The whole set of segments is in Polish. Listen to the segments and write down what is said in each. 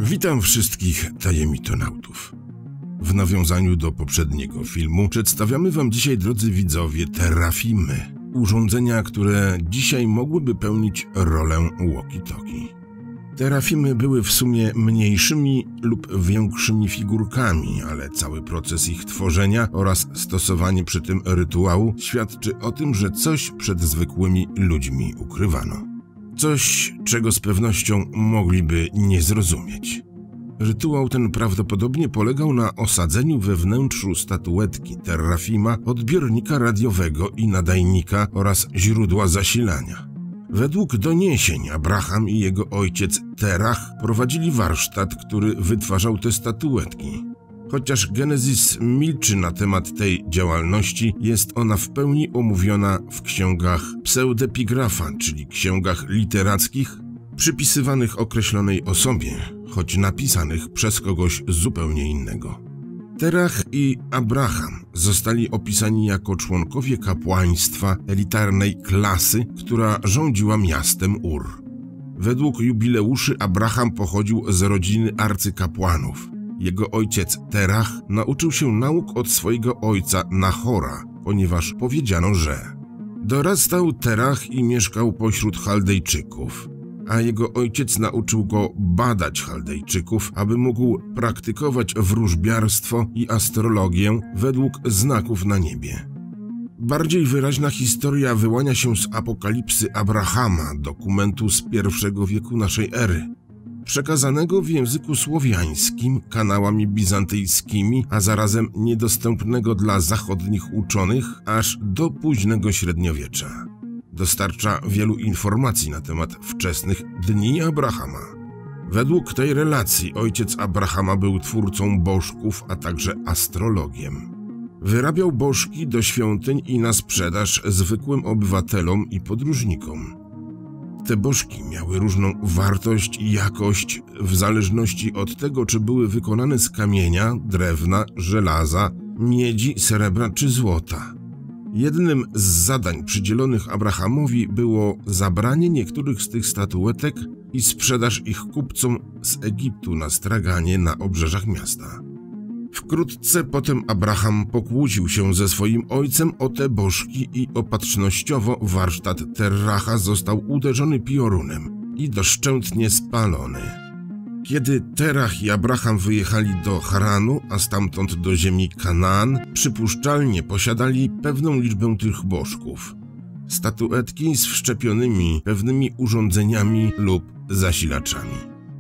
Witam wszystkich tajemniconautów. W nawiązaniu do poprzedniego filmu przedstawiamy wam dzisiaj, drodzy widzowie, terafimy. Urządzenia, które dzisiaj mogłyby pełnić rolę walkie-talkie. Terafimy były w sumie mniejszymi lub większymi figurkami, ale cały proces ich tworzenia oraz stosowanie przy tym rytuału świadczy o tym, że coś przed zwykłymi ludźmi ukrywano. Coś, czego z pewnością mogliby nie zrozumieć. Rytuał ten prawdopodobnie polegał na osadzeniu we wnętrzu statuetki terafima odbiornika radiowego i nadajnika oraz źródła zasilania. Według doniesień Abraham i jego ojciec Terach prowadzili warsztat, który wytwarzał te statuetki. Chociaż Genezis milczy na temat tej działalności, jest ona w pełni omówiona w księgach pseudepigrafa, czyli księgach literackich, przypisywanych określonej osobie, choć napisanych przez kogoś zupełnie innego. Terach i Abraham zostali opisani jako członkowie kapłaństwa elitarnej klasy, która rządziła miastem Ur. Według jubileuszy Abraham pochodził z rodziny arcykapłanów. Jego ojciec Terach nauczył się nauk od swojego ojca Nahora, ponieważ powiedziano, że dorastał Terach i mieszkał pośród Chaldejczyków, a jego ojciec nauczył go badać Chaldejczyków, aby mógł praktykować wróżbiarstwo i astrologię według znaków na niebie. Bardziej wyraźna historia wyłania się z Apokalipsy Abrahama, dokumentu z I wieku naszej ery, przekazanego w języku słowiańskim kanałami bizantyjskimi, a zarazem niedostępnego dla zachodnich uczonych aż do późnego średniowiecza. Dostarcza wielu informacji na temat wczesnych dni Abrahama. Według tej relacji ojciec Abrahama był twórcą bożków, a także astrologiem. Wyrabiał bożki do świątyń i na sprzedaż zwykłym obywatelom i podróżnikom. Te bożki miały różną wartość i jakość w zależności od tego, czy były wykonane z kamienia, drewna, żelaza, miedzi, srebra czy złota. Jednym z zadań przydzielonych Abrahamowi było zabranie niektórych z tych statuetek i sprzedaż ich kupcom z Egiptu na straganie na obrzeżach miasta. Wkrótce potem Abraham pokłócił się ze swoim ojcem o te bożki i opatrznościowo warsztat Teracha został uderzony piorunem i doszczętnie spalony. Kiedy Terach i Abraham wyjechali do Haranu, a stamtąd do ziemi Kanaan, przypuszczalnie posiadali pewną liczbę tych bożków. Statuetki z wszczepionymi pewnymi urządzeniami lub zasilaczami.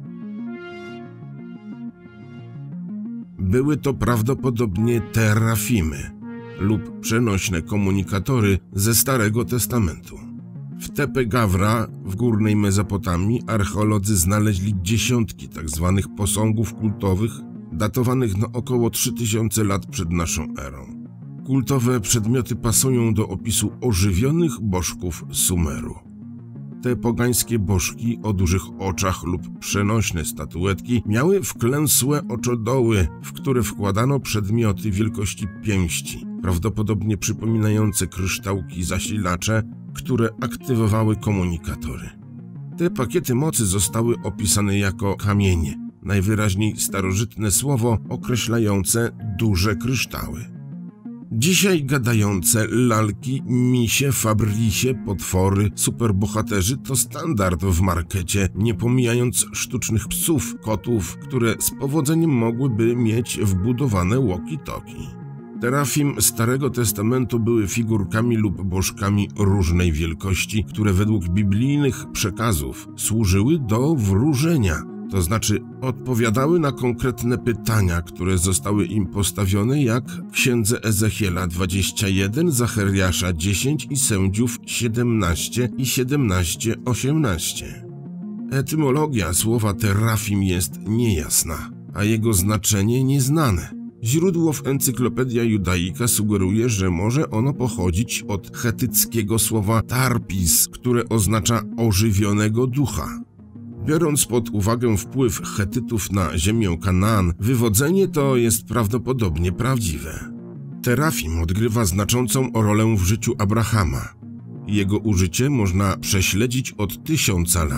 Były to prawdopodobnie terafimy lub przenośne komunikatory ze Starego Testamentu. W Tepe Gawra w górnej Mezopotamii archeolodzy znaleźli dziesiątki tzw. posągów kultowych datowanych na około 3000 lat przed naszą erą. Kultowe przedmioty pasują do opisu ożywionych bożków Sumeru. Te pogańskie bożki o dużych oczach lub przenośne statuetki miały wklęsłe oczodoły, w które wkładano przedmioty wielkości pięści, prawdopodobnie przypominające kryształki zasilacze, które aktywowały komunikatory. Te pakiety mocy zostały opisane jako kamienie, najwyraźniej starożytne słowo określające duże kryształy. Dzisiaj gadające lalki, misie, fabrisie, potwory, superbohaterzy to standard w markecie, nie pomijając sztucznych psów, kotów, które z powodzeniem mogłyby mieć wbudowane walkie-talkie. Terafim Starego Testamentu były figurkami lub bożkami różnej wielkości, które według biblijnych przekazów służyły do wróżenia, to znaczy odpowiadały na konkretne pytania, które zostały im postawione, jak w księdze Ezechiela 21, Zachariasza 10 i Sędziów 17 i 17:18. Etymologia słowa terafim jest niejasna, a jego znaczenie nieznane. Źródło w Encyklopedia Judaica sugeruje, że może ono pochodzić od chetyckiego słowa tarpis, które oznacza ożywionego ducha. Biorąc pod uwagę wpływ Chetytów na ziemię Kanaan, wywodzenie to jest prawdopodobnie prawdziwe. Terafim odgrywa znaczącą rolę w życiu Abrahama. Jego użycie można prześledzić od 1000 lat.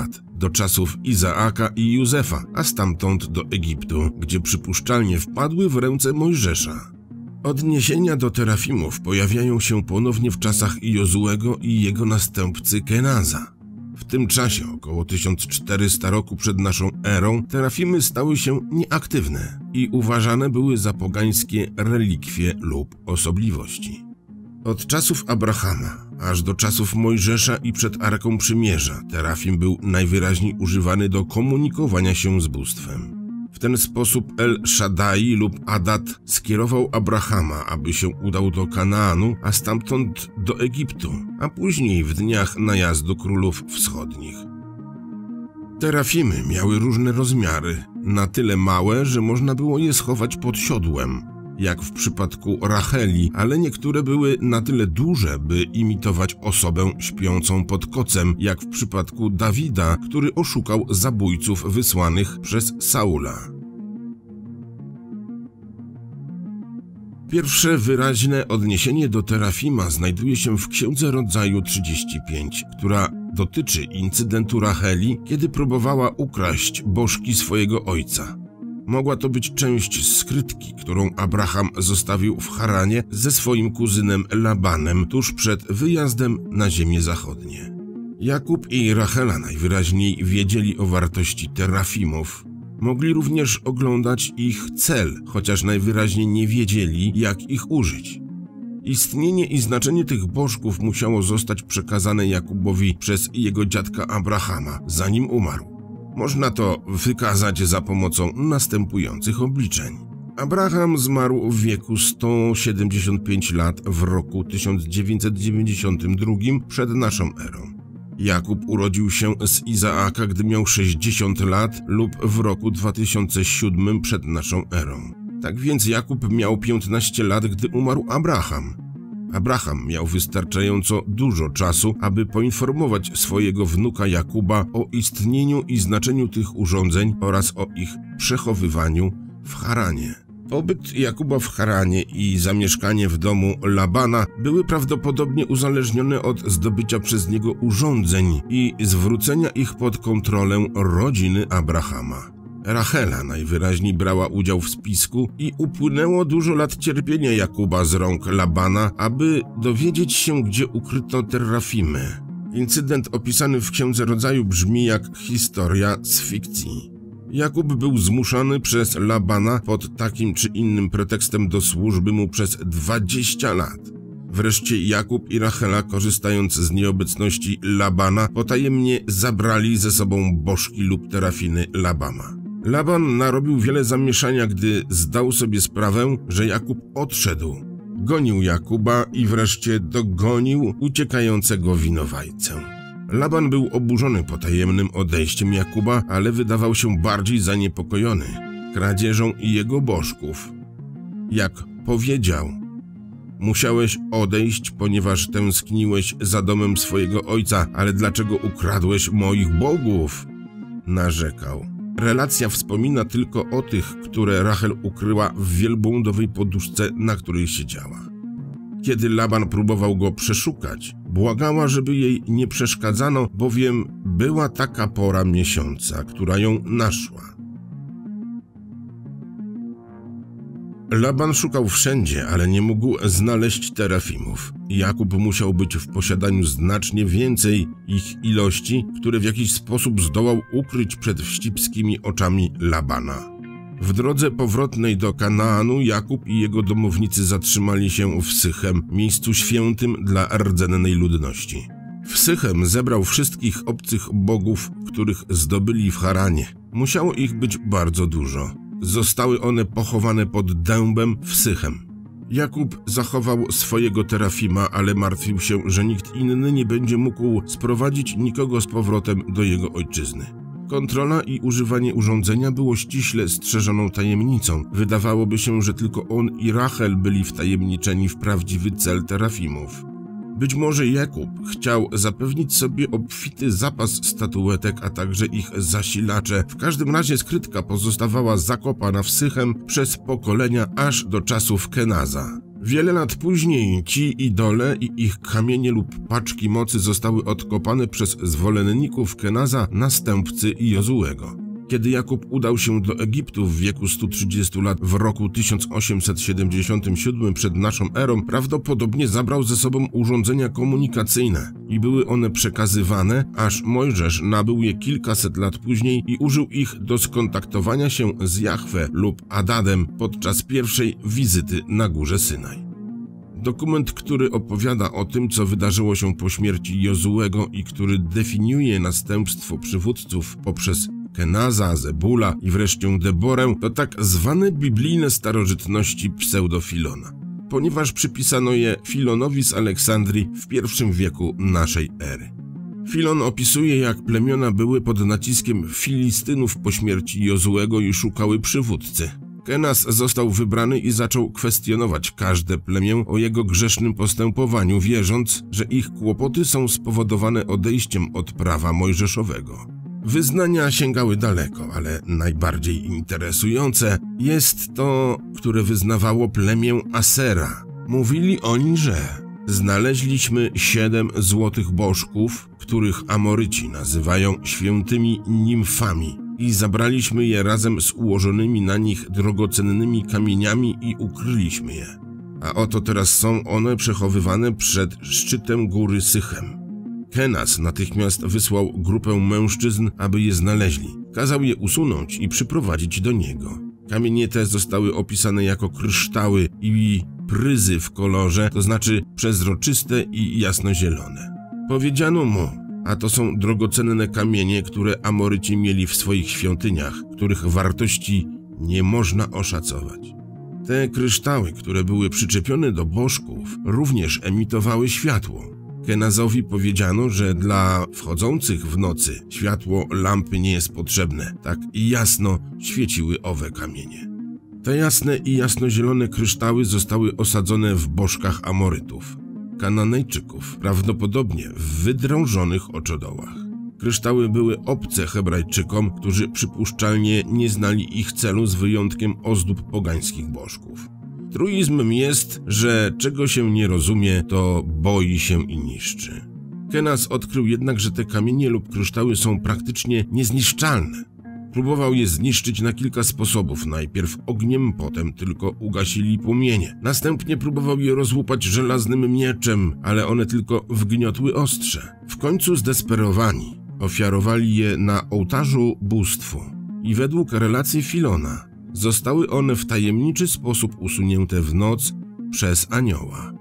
do czasów Izaaka i Józefa, a stamtąd do Egiptu, gdzie przypuszczalnie wpadły w ręce Mojżesza. Odniesienia do terafimów pojawiają się ponownie w czasach Jozuego i jego następcy Kenaza. W tym czasie, około 1400 roku przed naszą erą, terafimy stały się nieaktywne i uważane były za pogańskie relikwie lub osobliwości. Od czasów Abrahama aż do czasów Mojżesza i przed Arką Przymierza terafim był najwyraźniej używany do komunikowania się z bóstwem. W ten sposób El Shaddai lub Adat skierował Abrahama, aby się udał do Kanaanu, a stamtąd do Egiptu, a później w dniach najazdu królów wschodnich. Terafimy miały różne rozmiary, na tyle małe, że można było je schować pod siodłem, jak w przypadku Racheli, ale niektóre były na tyle duże, by imitować osobę śpiącą pod kocem, jak w przypadku Dawida, który oszukał zabójców wysłanych przez Saula. Pierwsze wyraźne odniesienie do terafima znajduje się w Księdze Rodzaju 35, która dotyczy incydentu Racheli, kiedy próbowała ukraść bożki swojego ojca. Mogła to być część skrytki, którą Abraham zostawił w Haranie ze swoim kuzynem Labanem tuż przed wyjazdem na ziemię zachodnie. Jakub i Rachela najwyraźniej wiedzieli o wartości terafimów. Mogli również oglądać ich cel, chociaż najwyraźniej nie wiedzieli, jak ich użyć. Istnienie i znaczenie tych bożków musiało zostać przekazane Jakubowi przez jego dziadka Abrahama, zanim umarł. Można to wykazać za pomocą następujących obliczeń. Abraham zmarł w wieku 175 lat w roku 1992 przed naszą erą. Jakub urodził się z Izaaka, gdy miał 60 lat lub w roku 2007 przed naszą erą. Tak więc Jakub miał 15 lat, gdy umarł Abraham. Abraham miał wystarczająco dużo czasu, aby poinformować swojego wnuka Jakuba o istnieniu i znaczeniu tych urządzeń oraz o ich przechowywaniu w Haranie. Pobyt Jakuba w Haranie i zamieszkanie w domu Labana były prawdopodobnie uzależnione od zdobycia przez niego urządzeń i zwrócenia ich pod kontrolę rodziny Abrahama. Rachela najwyraźniej brała udział w spisku i upłynęło dużo lat cierpienia Jakuba z rąk Labana, aby dowiedzieć się, gdzie ukryto terafimy. Incydent opisany w Księdze Rodzaju brzmi jak historia z fikcji. Jakub był zmuszany przez Labana pod takim czy innym pretekstem do służby mu przez 20 lat. Wreszcie Jakub i Rachela, korzystając z nieobecności Labana, potajemnie zabrali ze sobą bożki lub terafiny Labana. Laban narobił wiele zamieszania, gdy zdał sobie sprawę, że Jakub odszedł. Gonił Jakuba i wreszcie dogonił uciekającego winowajcę. Laban był oburzony potajemnym odejściem Jakuba, ale wydawał się bardziej zaniepokojony kradzieżą jego bożków. Jak powiedział: musiałeś odejść, ponieważ tęskniłeś za domem swojego ojca, ale dlaczego ukradłeś moich bogów? Narzekał. Relacja wspomina tylko o tych, które Rachel ukryła w wielbłądowej poduszce, na której siedziała. Kiedy Laban próbował go przeszukać, błagała, żeby jej nie przeszkadzano, bowiem była taka pora miesiąca, która ją naszła. Laban szukał wszędzie, ale nie mógł znaleźć terafimów. Jakub musiał być w posiadaniu znacznie więcej ich ilości, które w jakiś sposób zdołał ukryć przed wścibskimi oczami Labana. W drodze powrotnej do Kanaanu Jakub i jego domownicy zatrzymali się w Sychem, miejscu świętym dla rdzennej ludności. W Sychem zebrał wszystkich obcych bogów, których zdobyli w Haranie. Musiało ich być bardzo dużo. Zostały one pochowane pod dębem w Sychem. Jakub zachował swojego terafima, ale martwił się, że nikt inny nie będzie mógł sprowadzić nikogo z powrotem do jego ojczyzny. Kontrola i używanie urządzenia było ściśle strzeżoną tajemnicą. Wydawałoby się, że tylko on i Rachel byli wtajemniczeni w prawdziwy cel terafimów. Być może Jakub chciał zapewnić sobie obfity zapas statuetek, a także ich zasilacze. W każdym razie skrytka pozostawała zakopana w Sychem przez pokolenia aż do czasów Kenaza. Wiele lat później ci idole i ich kamienie lub paczki mocy zostały odkopane przez zwolenników Kenaza, następcy Jozuego. Kiedy Jakub udał się do Egiptu w wieku 130 lat w roku 1877 przed naszą erą, prawdopodobnie zabrał ze sobą urządzenia komunikacyjne i były one przekazywane, aż Mojżesz nabył je kilkaset lat później i użył ich do skontaktowania się z Jahwe lub Adadem podczas pierwszej wizyty na górze Synaj. Dokument, który opowiada o tym, co wydarzyło się po śmierci Jozuego i który definiuje następstwo przywódców poprzez Kenaza, Zebula i wreszcie Deborę, to tak zwane biblijne starożytności pseudofilona, ponieważ przypisano je Filonowi z Aleksandrii w I wieku naszej ery. Filon opisuje, jak plemiona były pod naciskiem Filistynów po śmierci Jozuego i szukały przywódcy. Kenaz został wybrany i zaczął kwestionować każde plemię o jego grzesznym postępowaniu, wierząc, że ich kłopoty są spowodowane odejściem od prawa mojżeszowego. Wyznania sięgały daleko, ale najbardziej interesujące jest to, które wyznawało plemię Asera. Mówili oni, że znaleźliśmy 7 złotych bożków, których Amoryci nazywają świętymi nimfami, i zabraliśmy je razem z ułożonymi na nich drogocennymi kamieniami i ukryliśmy je. A oto teraz są one przechowywane przed szczytem góry Sychem. Kenaz natychmiast wysłał grupę mężczyzn, aby je znaleźli. Kazał je usunąć i przyprowadzić do niego. Kamienie te zostały opisane jako kryształy i pryzy w kolorze, to znaczy przezroczyste i jasnozielone. Powiedziano mu, a to są drogocenne kamienie, które Amoryci mieli w swoich świątyniach, których wartości nie można oszacować. Te kryształy, które były przyczepione do bożków, również emitowały światło. Kenazowi powiedziano, że dla wchodzących w nocy światło lampy nie jest potrzebne, tak i jasno świeciły owe kamienie. Te jasne i jasnozielone kryształy zostały osadzone w bożkach Amorytów, Kananejczyków, prawdopodobnie w wydrążonych oczodołach. Kryształy były obce Hebrajczykom, którzy przypuszczalnie nie znali ich celu z wyjątkiem ozdób pogańskich bożków. Truizmem jest, że czego się nie rozumie, to boi się i niszczy. Kenaz odkrył jednak, że te kamienie lub kryształy są praktycznie niezniszczalne. Próbował je zniszczyć na kilka sposobów. Najpierw ogniem, potem tylko ugasili płomienie. Następnie próbował je rozłupać żelaznym mieczem, ale one tylko wgniotły ostrze. W końcu zdesperowani ofiarowali je na ołtarzu bóstwu. I według relacji Filona zostały one w tajemniczy sposób usunięte w noc przez anioła.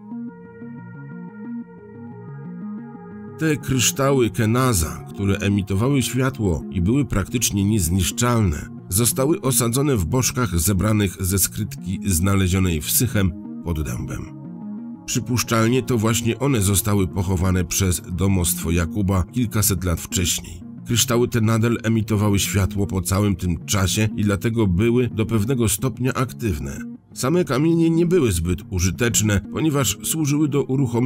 Te kryształy Kenaza, które emitowały światło i były praktycznie niezniszczalne, zostały osadzone w bożkach zebranych ze skrytki znalezionej w Sychem pod dębem. Przypuszczalnie to właśnie one zostały pochowane przez domostwo Jakuba kilkaset lat wcześniej. Kryształy te nadal emitowały światło po całym tym czasie i dlatego były do pewnego stopnia aktywne. Same kamienie nie były zbyt użyteczne, ponieważ służyły do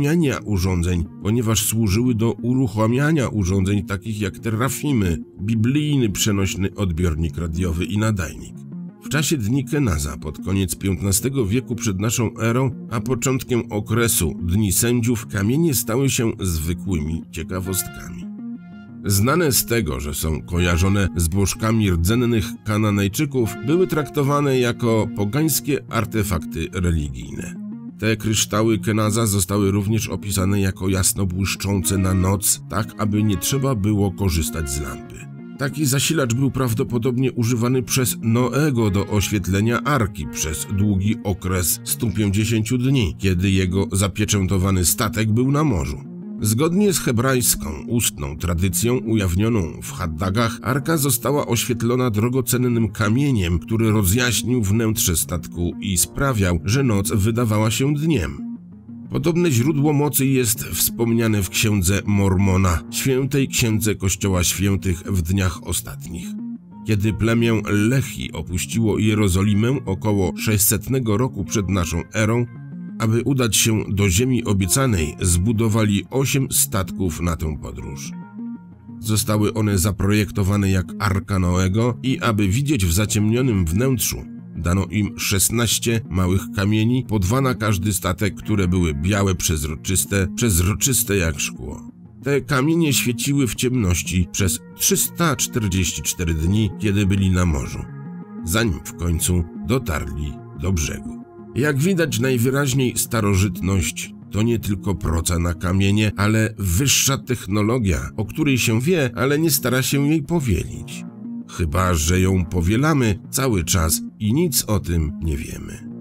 uruchamiania urządzeń takich jak terafimy, biblijny przenośny odbiornik radiowy i nadajnik. W czasie dni Kenaza pod koniec XV wieku przed naszą erą, a początkiem okresu dni sędziów, kamienie stały się zwykłymi ciekawostkami. Znane z tego, że są kojarzone z bożkami rdzennych Kananejczyków, były traktowane jako pogańskie artefakty religijne. Te kryształy Kenaza zostały również opisane jako jasno błyszczące na noc, tak aby nie trzeba było korzystać z lampy. Taki zasilacz był prawdopodobnie używany przez Noego do oświetlenia arki przez długi okres 150 dni, kiedy jego zapieczętowany statek był na morzu. Zgodnie z hebrajską, ustną tradycją ujawnioną w Haddagach, arka została oświetlona drogocennym kamieniem, który rozjaśnił wnętrze statku i sprawiał, że noc wydawała się dniem. Podobne źródło mocy jest wspomniane w księdze Mormona, świętej księdze Kościoła Świętych w dniach ostatnich. Kiedy plemię Lehi opuściło Jerozolimę około 600 roku przed naszą erą, aby udać się do ziemi obiecanej, zbudowali 8 statków na tę podróż. Zostały one zaprojektowane jak Arka Noego i aby widzieć w zaciemnionym wnętrzu, dano im 16 małych kamieni, po 2 na każdy statek, które były białe, przezroczyste jak szkło. Te kamienie świeciły w ciemności przez 344 dni, kiedy byli na morzu, zanim w końcu dotarli do brzegu. Jak widać, najwyraźniej starożytność to nie tylko proca na kamienie, ale wyższa technologia, o której się wie, ale nie stara się jej powielić. Chyba że ją powielamy cały czas i nic o tym nie wiemy.